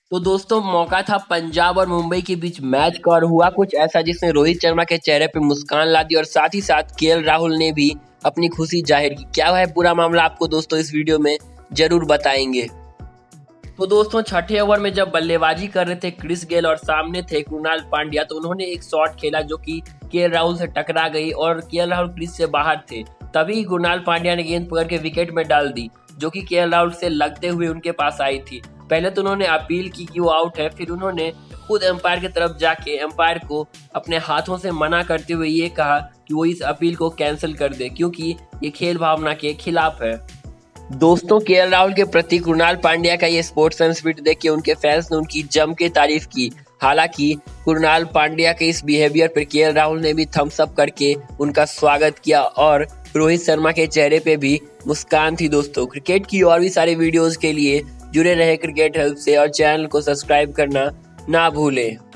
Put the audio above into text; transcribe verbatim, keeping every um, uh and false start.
तो दोस्तों मौका था पंजाब और मुंबई के बीच मैच का और हुआ कुछ ऐसा जिसने रोहित शर्मा के चेहरे पे मुस्कान ला दी और साथ ही साथ केएल राहुल ने भी अपनी खुशी जाहिर की। क्या है पूरा मामला आपको दोस्तों इस वीडियो में जरूर बताएंगे। तो दोस्तों छठे ओवर में जब बल्लेबाजी कर रहे थे क्रिस गेल और सामने थे कृणाल पांड्या, तो उन्होंने एक शॉट खेला जो कि केएल राहुल से टकरा गई और केएल राहुल क्रिस से बाहर थे। तभी कृणाल पांड्या ने गेंद पकड़ के विकेट में डाल दी जो कि केएल राहुल से लगते हुए उनके पास आई थी। पहले तो उन्होंने अपील की कि वो आउट है, फिर उन्होंने खुद एम्पायर की तरफ जाके एम्पायर को अपने हाथों से मना करते हुए ये कहा कि वो इस अपील को कैंसिल कर दे क्योंकि ये खेल भावना के खिलाफ है। दोस्तों केएल राहुल के प्रति कृणाल पांड्या का ये स्पोर्ट्समैन स्पिरिट देख के उनके फैंस ने उनकी जम के तारीफ की। हालांकि कृणाल पांड्या के इस बिहेवियर पर केएल राहुल ने भी थम्स अप करके उनका स्वागत किया और रोहित शर्मा के चेहरे पे भी मुस्कान थी। दोस्तों क्रिकेट की और भी सारे वीडियोस के लिए जुड़े रहे क्रिकेट हेल्प से और चैनल को सब्सक्राइब करना ना भूलें।